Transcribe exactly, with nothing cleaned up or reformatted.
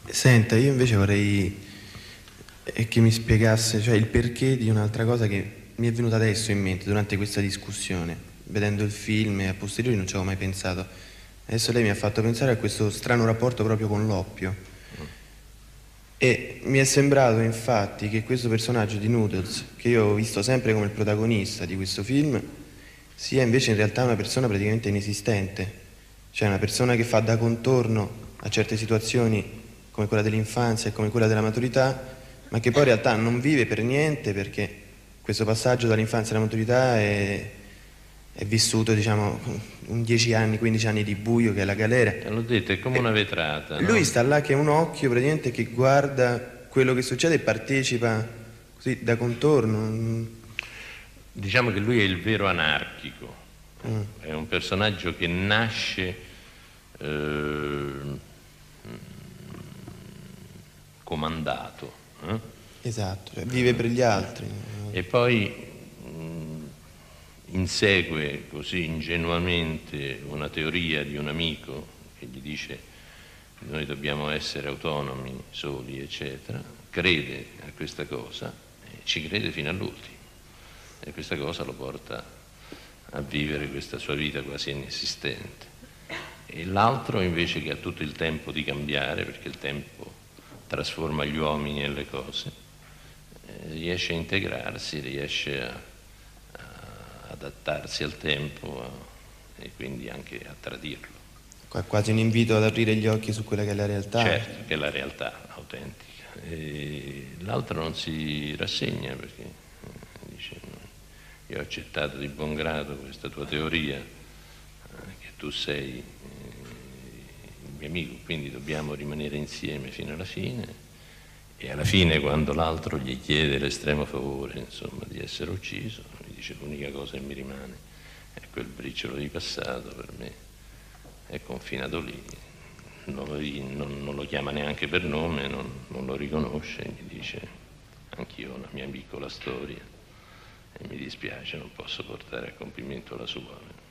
Senta, io invece vorrei eh, che mi spiegasse, cioè, il perché di un'altra cosa che mi è venuta adesso in mente durante questa discussione. Vedendo il film e a posteriori non ci avevo mai pensato. Adesso lei mi ha fatto pensare a questo strano rapporto proprio con l'oppio. E mi è sembrato infatti che questo personaggio di Noodles, che io ho visto sempre come il protagonista di questo film, sia invece in realtà una persona praticamente inesistente. Cioè una persona che fa da contorno a certe situazioni come quella dell'infanzia e come quella della maturità, ma che poi in realtà non vive per niente, perché questo passaggio dall'infanzia alla maturità è, è vissuto, diciamo, in dieci anni, quindici anni di buio, che è la galera. Te l'ho detto, è come E una vetrata, no? lui sta là che è un occhio praticamente che guarda quello che succede e partecipa così da contorno. Diciamo che lui è il vero anarchico, Mm. è un personaggio che nasce eh, comandato, eh? Esatto, cioè vive per gli altri. E poi mh, insegue così ingenuamente una teoria di un amico che gli dice noi dobbiamo essere autonomi, soli, eccetera, crede a questa cosa e ci crede fino all'ultimo. E questa cosa lo porta a vivere questa sua vita quasi inesistente. E l'altro invece, che ha tutto il tempo di cambiare, perché il tempo trasforma gli uomini e le cose, eh, riesce a integrarsi, riesce a, a adattarsi al tempo a, e quindi anche a tradirlo. Qua è quasi un invito ad aprire gli occhi su quella che è la realtà. Certo, che è la realtà autentica. E l'altro non si rassegna perché eh, dice: io ho accettato di buon grado questa tua teoria, eh, che tu sei eh, il mio amico, quindi dobbiamo rimanere insieme fino alla fine. E alla fine, quando l'altro gli chiede l'estremo favore, insomma, di essere ucciso, mi dice: l'unica cosa che mi rimane è quel briciolo di passato, per me è confinato lì. Non lo, non, non lo chiama neanche per nome, non, non lo riconosce, gli dice: anch'io ho una mia piccola storia e mi dispiace, non posso portare a compimento la sua.